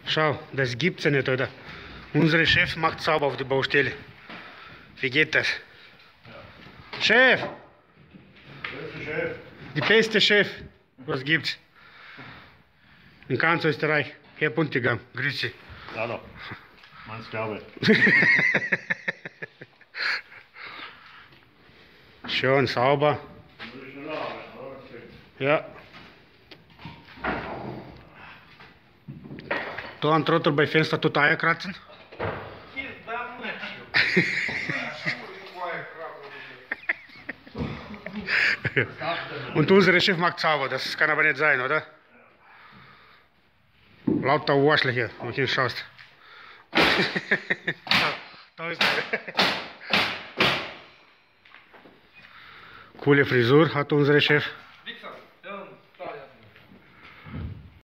Schau, das gibt's ja nicht, oder? Unsere Chef macht sauber auf der Baustelle. Wie geht das? Ja. Chef! Chef. Die beste Chef. Was gibt's? In ganz Österreich. Herr Puntigam, grüß Sie. Hallo. Man's glaube. Schön sauber. Ja. Da ein Trottel bei Fenster total kratzen. Und unsere Chef macht sauber, das kann aber nicht sein, oder? Lauter Arschlöcher, wenn du hinschaust. Da ist er. Coole Frisur hat unser Chef.